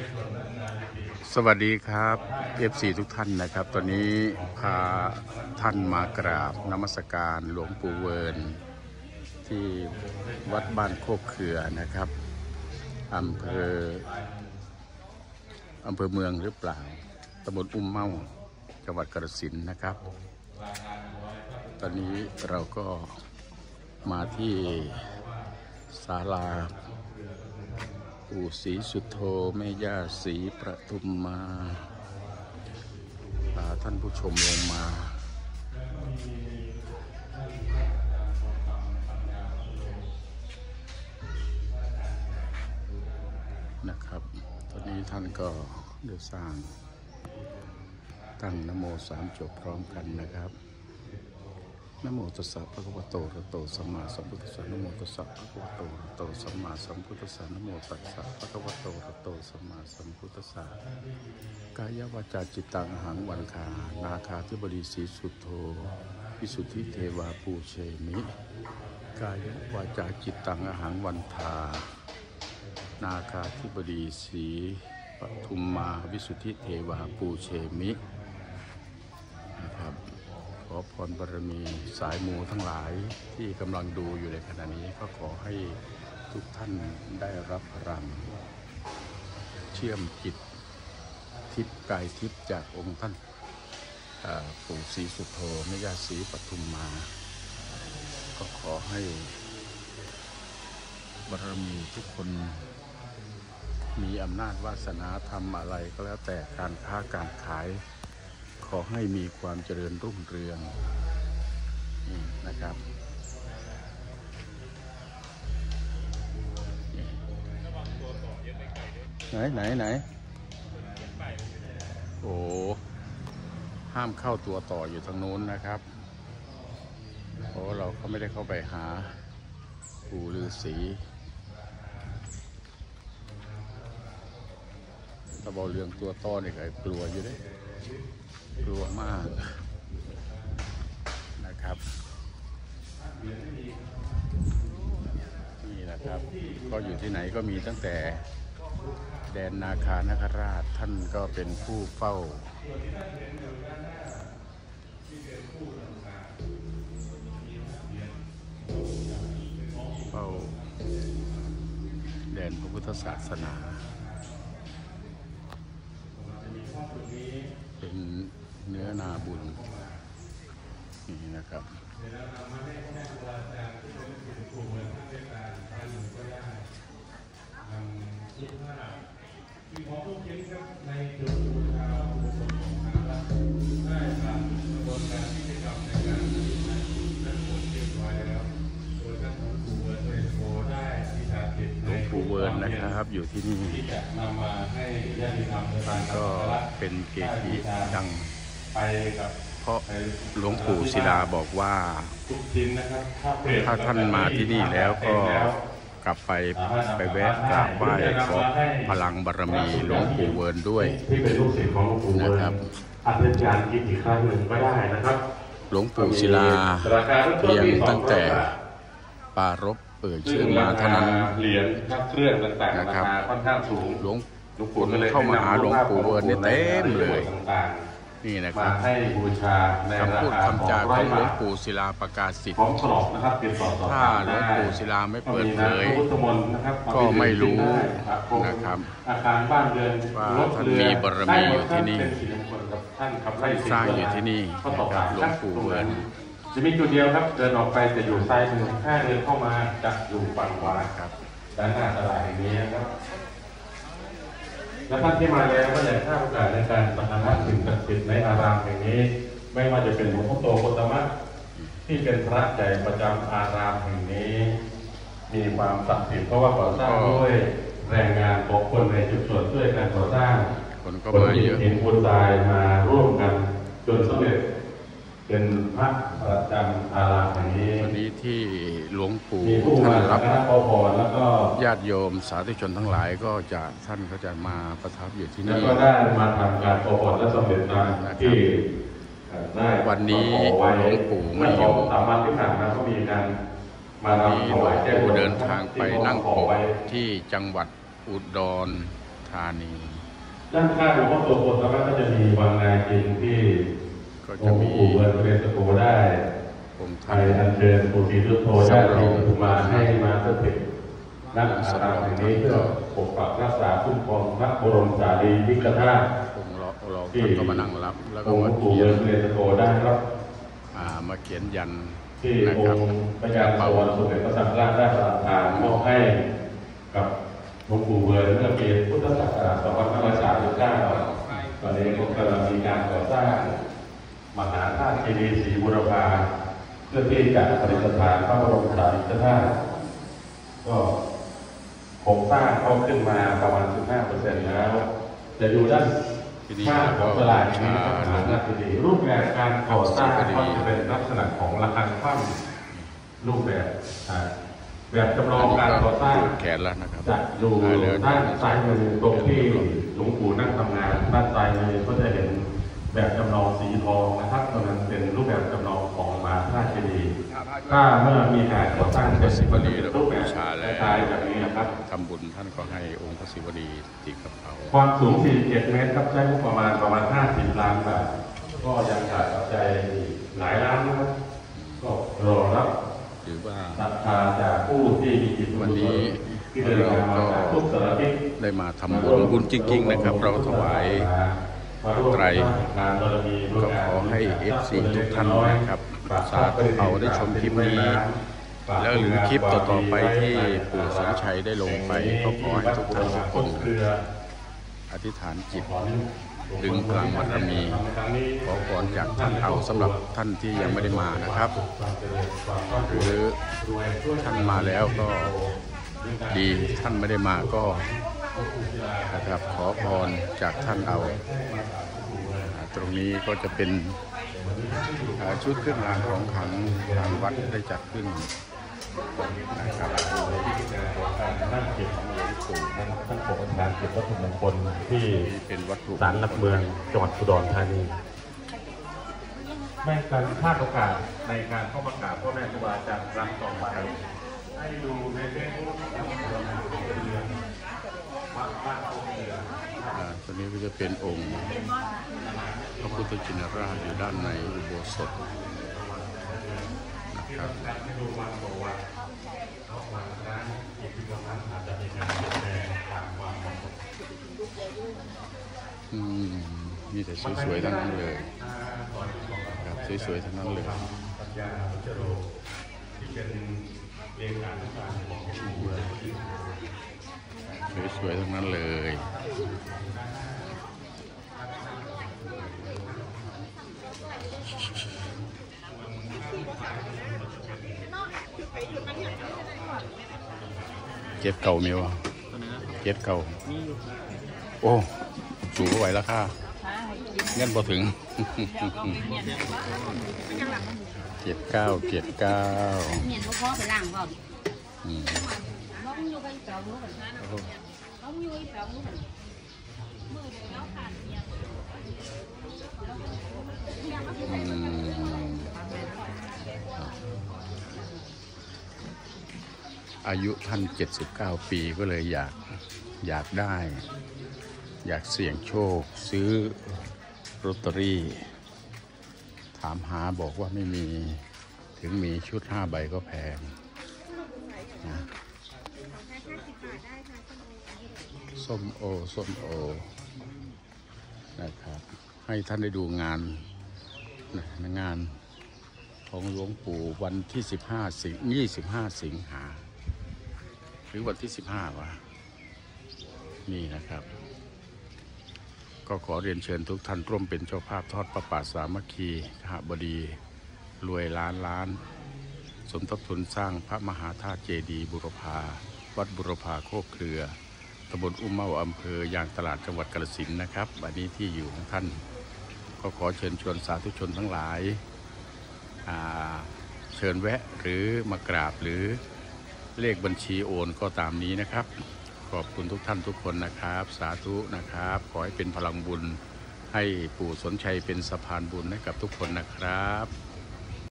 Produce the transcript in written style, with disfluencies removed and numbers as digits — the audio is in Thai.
สวัสดีครับ FC ทุกท่านนะครับตอนนี้พาท่านมากราบนมัสการหลวงปู่เวิร์นที่วัดบ้านโคกเขือนะครับอำเภอเมืองหรือเปล่าตำบลอุ้มเมาจังหวัดกาฬสินธุ์นะครับ ตอนนี้เราก็มาที่ศาลาปู่ศรีสุโธแม่ย่าศรีประทุมมาพาท่านผู้ชมลงมานะครับตอนนี้ท่านก็ได้สร้างตั้งนะโมสามจบพร้อมกันนะครับนะโมตัสสะภะคะวะโตอะระหะโตสัมมาสัมพุทธัสสะนะโมตัสสะภะคะวะโตอะระหะโตสัมมาสัมพุทธัสสะนะโมตัสสะภะคะวะโตอะระหะโตสัมมาสัมพุทธัสสะกายวาจาจิตตังอหังวันคานาคาธิบดีศรีสุโธวิสุทธิเทวาปูเชมิกายวาจาจิตตังอหังวันทานาคาธิบดีศรีปทุมมาวิสุทธิเทวาปูเชมินะครับขอพรบารมีสายมูทั้งหลายที่กำลังดูอยู่ในขณะนี้ก็ขอให้ทุกท่านได้รับพลังเชื่อมจิตทิพย์กายทิพย์จากองค์ท่านปู่ศรีสุโธแม่ย่าศรีปทุมมาก็ขอให้บารมีทุกคนมีอำนาจวาสนาทำอะไรก็แล้วแต่การค้าการขายขอให้มีความเจริญรุ่งเรืองนะครับไหนโอ้ห้ามเข้าตัวต่ออยู่ทางโน้นนะครับเพราะเราก็ไม่ได้เข้าไปหาปู่ฤาษีตะบอเรืองตัวต่อเนี่ยก็กลัวอยู่ด้วยกลัวมากนะครับนี่นะครับก็อยู่ที่ไหนก็มีตั้งแต่แดนนาคานคราชท่านก็เป็นผู้เฝ้าแดนพระพุทธศาสนาเป็นเนื้อนาบุญนี่นะครับหลวงปู่เวิร์นนะครับอยู่ที่นี่ท่านก็เป็นเกจิดังเพราะหลวงปู่ศิลาบอกว่าถ้าท่านมาที่นี่แล้วก็กลับไปแวะกราบไหว้ขอพลังบารมีหลวงปู่เวิร์นด้วยนะครับอาจจะการกินอีกครั้งหนึ่งก็ได้นะครับหลวงปู่ศิลาเพียงตั้งแต่ปารภชื่อมาเท่านั้นเหรียญเครื่องต่างๆนะครับค่อนข้างสูงหลวงปู่เข้ามาหาหลวงปู่เวิร์นเนี่ยเต็มเลยนี่นะครับคำพูดคำจาของหลวงปู่ศิลาประกาศสิทธิ์ถ้าหลวงปู่ศิลาไม่เปิดเผยก็ไม่รู้นะครับว่าท่านมีบารมีอยู่ที่นี่สร้างอยู่ที่นี่นะครับหลวงปู่เวิร์นจะมีจุดเดียวครับเดินออกไปจะอยู่ซ้ายมือถ้าเดินเข้ามาจะอยู่ฝั่งขวาครับด้านหน้าตลาดแห่งนี้นะครับและท่านที่มาแล้วก็อยากให้โอกาสในการสักการะสิ่งศักดิ์สิทธิ์ในอารามแห่งนี้ไม่ว่าจะเป็นหลวงพ่อโตโคตมะที่เป็นพระใหญ่ประจำอารามแห่งนี้มีความศักดิ์สิทธิ์เพราะว่าก่อสร้างด้วยแรงงานของคนในชุมชนช่วยกันก่อสร้างคนก็มาเยอะหินปูนทรายมาร่วมกันจนสำเร็จเป็นพระประจำอารามแห่งนี้วันนี้ที่หลวงปู่ท่านรับญาติโยมสาธุชนทั้งหลายก็จะท่านก็จะมาประทับอยู่ที่นี่แล้วก็ได้มาทำการขอพรและสำเร็จตามที่วันนี้หลวงปู่ไม่อยู่สามวันที่ผ่านมาก็มีการมาทำหลวงปู่เดินทางไปนั่งปกที่จังหวัดอุดรธานีด้านข้างหลวงพ่อโตโกตมะก็จะมีวังนาจินที่องค์ปู่เวรเรศโกได้ไทยอัญเชิญปู่ศรีสุโธได้ลงมาให้มาสถิตณอารามแห่งนี้เพื่อปกปักรักษาคุ้มครองพระบรมสารีริกธาตุที่ก็มานั่งรับแล้วก็มาปู่เวรเรศโกได้ครับมาเขียนยันที่องค์พระยาสวรรค์สมเด็จพระสังฆราชได้ประทานมอบให้กับหลวงปู่เวรเมื่อปีพุทธศักราช2539ตอนนี้ก็กำลังมีการก่อสร้างมหาธาตุเจดีย์ศรีบุรพาเพื่อที่จะประดิษฐานพระบรมสารีริกธาตุก็โครงสร้างเขาขึ้นมาประมาณ 15% แล้วจะดูด้านข้างของตลาดนี้นะครับรูปแบบการก่อสร้างก็จะเป็นลักษณะของระฆังคว่ำรูปแบบจำลองการก่อสร้างแขนแล้วนะครับจะอยู่ด้านซ้ายมือตรงที่หลวงปู่นั่งทำงานด้านซ้ายมือก็จะเห็นแบบจำลองสีทองนะครับตรงนั้นเป็นรูปแบบจำลองของมหาธาตุเจดีย์ถ้าเมื่อมีการก่อสร้างเสร็จก็จะเป็นรูปแบบคล้ายแบบนี้นะครับทำบุญท่านก็ให้องค์พระศิวลีติดกับเขาความสูง47 เมตรครับใช้งบประมาณ50 ล้านบาทก็ยังขาดปัจจัยหลายล้านนะครับก็รอรับหรือว่าศรัทธาจากผู้ที่มีจิตวันนี้เราก็ได้มาทำบุญจริงๆนะครับเราถวายไตรก็ขอให้ FC ทุกท่านนะครับสาธุเอาได้ชมคลิปนี้แล้วหรือคลิปต่อๆไปที่ปู่สัญชัยได้ลงไปก็ขอให้ทุกท่านทุกคนอธิษฐานจิตดึงพลังบารมีขอพรจากท่านเอาสำหรับท่านที่ยังไม่ได้มานะครับหรือท่านมาแล้วก็ดีท่านไม่ได้มาก็นะครับขอพรจากท่านเอาตรงนี้ก็จะเป็นชุดเครื่องรางของขลังทางวัดได้จัดขึ้นนะครับท่านเก็บของหลวงปู่ท่านปกทานเก็บวัตถุมงคลที่เป็นวัตถุศาลหลักเมืองจังหวัดอุดรธานีไม่การพลาดโอกาสในการเข้ามากราบพ่อแม่ครูบาอาจารย์ครั้งต่อไปให้ดูในเฟซบุ๊กตัวนี้ก็จะเป็นองค์พระพุทธชินราชอยู่ด้านในอุโบสถนะครับมีแต่สวยๆทั้งนั้นเลยครับสวยๆทั้งนั้นเลยสวยๆทั้งนั้นเลยเก็บเก่ามีวะเก็บเก่าโอ้สูงไหวแล้วค่ะเงินพอถึงเก็บเก้าเก็บเก้าเนี่ยเขาพ่อไปล่างก่อนอายุท่าน79 ปีก็เลยอยากได้อยากเสี่ยงโชคซื้อลอตเตอรี่ถามหาบอกว่าไม่มีถึงมีชุด5 ใบก็แพงนะส้มโอนะครับให้ท่านได้ดูงานของหลวงปู่วันที่25 สิงหาหรือวันที่15วะนี่นะครับก็ขอเรียนเชิญทุกท่านร่วมเป็นเจ้าภาพทอดประป่าสามัคคีขหบดีรวยล้านสมทบทุนสร้างพระมหาธาตุเจดีย์บุรพาวัดบุรพาโคกเครือตำบลอุ้มเมาอำเภอยางตลาดจังหวัดกาฬสินธุ์นะครับวันนี้ที่อยู่ของท่านก็ขอเชิญชวนสาธุชนทั้งหลายเชิญแวะหรือมากราบหรือเลขบัญชีโอนก็ตามนี้นะครับขอบคุณทุกท่านทุกคนนะครับสาธุนะครับขอให้เป็นพลังบุญให้ปู่สนชัยเป็นสะพานบุญให้กับทุกคนนะครับ